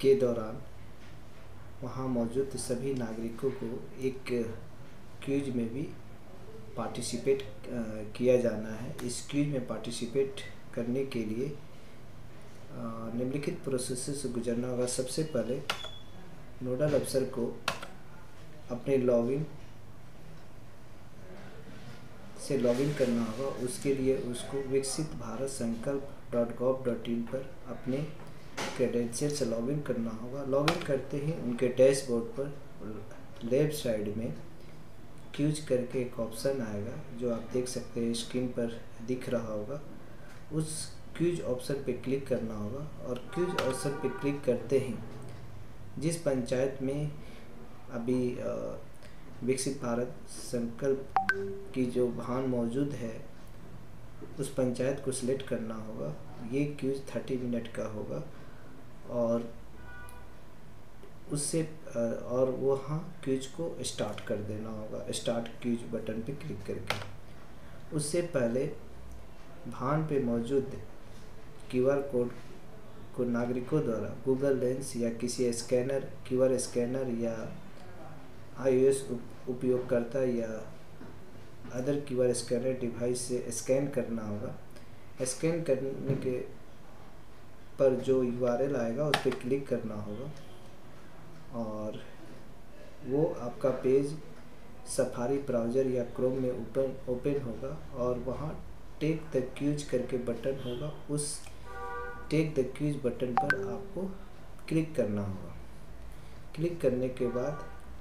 के दौरान वहाँ मौजूद सभी नागरिकों को एक क्विज में भी पार्टिसिपेट किया जाना है। इस क्विज में पार्टिसिपेट करने के लिए निम्नलिखित प्रोसेस से गुजरना होगा। सबसे पहले नोडल अफसर को अपने लॉगिन से लॉगिन करना होगा। उसके लिए उसको viksit-bharat-sankalp.gov.in पर अपने क्रेडेंशियल से लॉगिन करना होगा। लॉगिन करते ही उनके डैशबोर्ड पर लेफ्ट साइड में क्यूज करके एक ऑप्शन आएगा, जो आप देख सकते हैं स्क्रीन पर दिख रहा होगा। उस क्यूज ऑप्शन पे क्लिक करना होगा और क्यूज ऑप्शन पे क्लिक करते ही जिस पंचायत में अभी विकसित भारत संकल्प की जो वाहन मौजूद है उस पंचायत को सिलेक्ट करना होगा। ये क्यूज 30 मिनट का होगा और उससे और वहाँ क्यूज को स्टार्ट कर देना होगा, स्टार्ट क्यूज बटन पे क्लिक करके। उससे पहले वाहन पे मौजूद QR कोड को नागरिकों द्वारा गूगल लेंस या किसी स्कैनर QR स्कैनर या iOS उपयोगकर्ता या अदर QR स्कैनर डिवाइस से स्कैन करना होगा। स्कैन करने के पर जो URL आएगा उस पर क्लिक करना होगा और वो आपका पेज सफारी ब्राउज़र या क्रोम में ओपन होगा और वहाँ टेक द क्यूज करके बटन होगा। उस टेक द क्यूज बटन पर आपको क्लिक करना होगा। क्लिक करने के बाद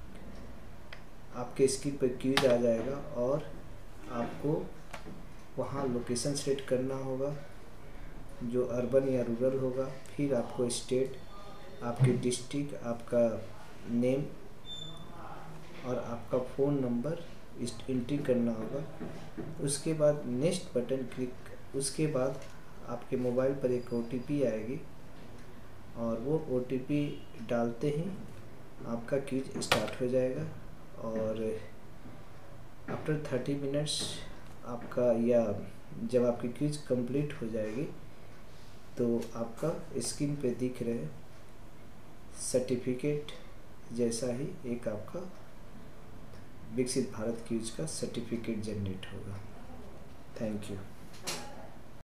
आपके स्क्रीन पर क्यूज आ जाएगा और आपको वहाँ लोकेशन सेलेक्ट करना होगा, जो अर्बन या रूरल होगा। फिर आपको स्टेट, आपके डिस्ट्रिक्ट, आपका नेम और आपका फ़ोन नंबर एंट्री करना होगा। उसके बाद नेक्स्ट बटन क्लिक, उसके बाद आपके मोबाइल पर एक OTP आएगी और वो OTP डालते ही आपका क्विज स्टार्ट हो जाएगा और आफ्टर 30 मिनट्स आपका, या जब आपकी क्विज कंप्लीट हो जाएगी तो आपका स्क्रीन पे दिख रहे सर्टिफिकेट जैसा ही एक आपका विकसित भारत क्विज का सर्टिफिकेट जनरेट होगा। Thank you.